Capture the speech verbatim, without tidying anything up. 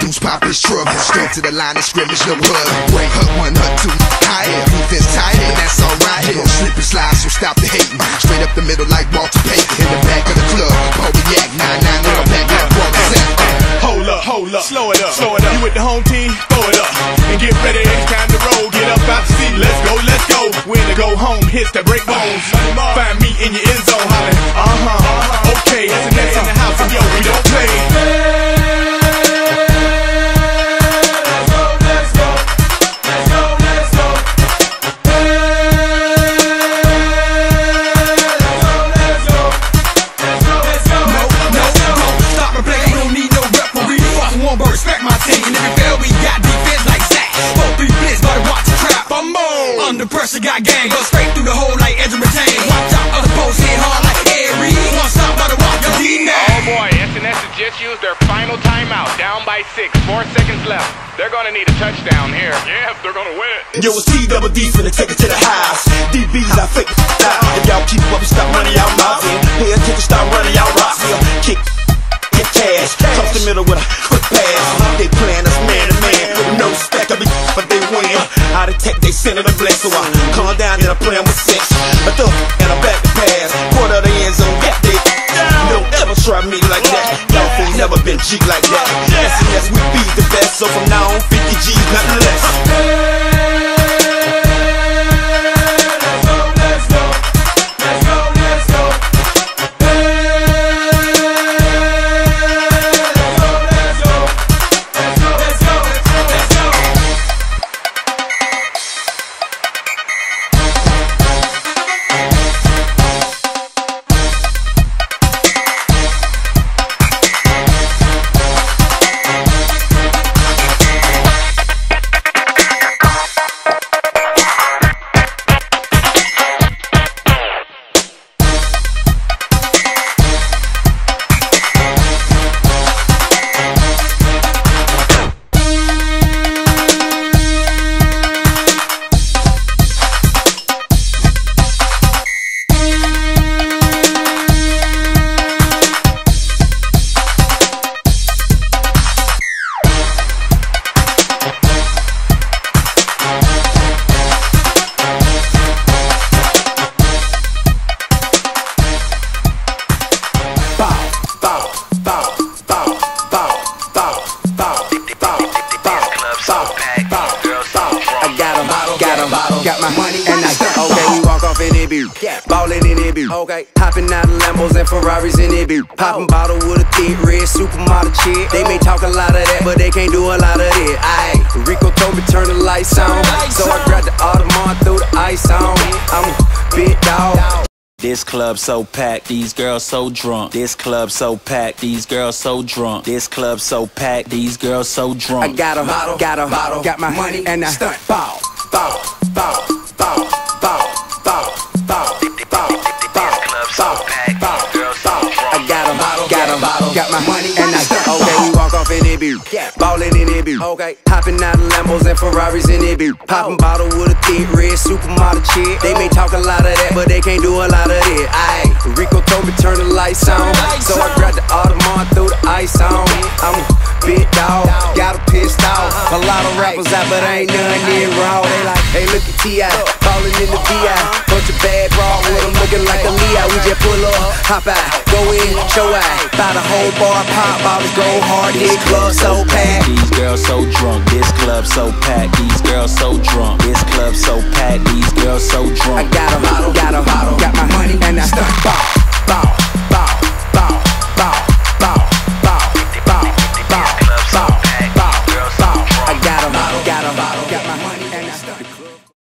Deuce pop his truck, straight to the line of scrimmage, no hug. Break hut one, hut two, higher. Defense tight, and that's alright. He gon' slip and slide, so stop the hating. Straight up the middle like Walter Payton. In the back of the club, Poliac, nine nine in the back like Walter Sapp. Hold up, hold up, slow it up, slow it up. You with the home team, throw it up, and get ready, it's time to roll. Get up out the seat, let's go, let's go. When to go home, hits that break bones. Find me in your end zone, hollering, uh-huh, okay, that's the next in the house, and yo, we don't play. Under pressure, got gang, go straight through the hole like Edge and Retain. Watch out, other posts hit hard like Aries. One stop by the walk, D now. Oh boy, S N S has just used their final timeout, down by six, four seconds left. They're gonna need a touchdown here. Yeah, if they're gonna win it. Yo, it's T double D finna take it to the house. D B's I fake it down. If y'all keep up, stop running y'all mouths in. Pay attention, stop running y'all rocks in. Kick, get cash. Cross the middle with a quick pass. They playing us man to man. No stack of it, but they win. Out of tech, they send it a bless. So I calm down and I play with six. A thug and a back to pass. Quarter of the end zone, get they don't ever try me like that. Y'all ain't never been G like that. S N S, we be the best. So from now on, fifty G's, nothing less. Got my money and I okay, we walk off in it, beat. Ballin' in it, beat. Okay, hopping out of Lambos and Ferraris in it, beat. Popping bottle with a thick red supermodel chick. They may talk a lot of that, but they can't do a lot of it. Aye, Rico told me turn the lights on, so I grabbed the Audemars, threw the ice on. I'm a big dog. This club so packed, these girls so drunk. This club so packed, these girls so drunk. This club so packed, these girls so drunk. I got a bottle, got a bottle, got my money and I stunt. Bow, bow, bow, bow, bow, bow, bow, bow, bow, bow, bow, bow. I got a bottle, got a bottle, got my money and I stunt. Okay, we walk off in it, beat. Ballin' in it, beat. Okay, hopping out of Lambos and Ferraris in it, beat. Popping bottle with a thick red supermodel chick. They may talk a lot of that, but they can't do a lot of it. Aye, Rico told me turn the lights on, so I grabbed the Audemars, threw the ice on. I'm a big dog, got a pissed off. A lot of rappers out, but ain't none near raw. They like, hey, look at T I, ballin' in the V I. Bunch of bad bra with them looking like a Leo. We just pull up, hop out, go in, show out. Buy the whole bar, pop bottles, go hard. This club so packed. These girls so drunk. This club so packed. These girls so drunk. This club so packed. These girls so drunk. I got a bottle, got a bottle, got my money and I stunt. Bow, bow, bow, bow, bow, bow, bow, bow, bow, bow, bow, bow. I got a bottle, got a bottle, got my money and I stunt.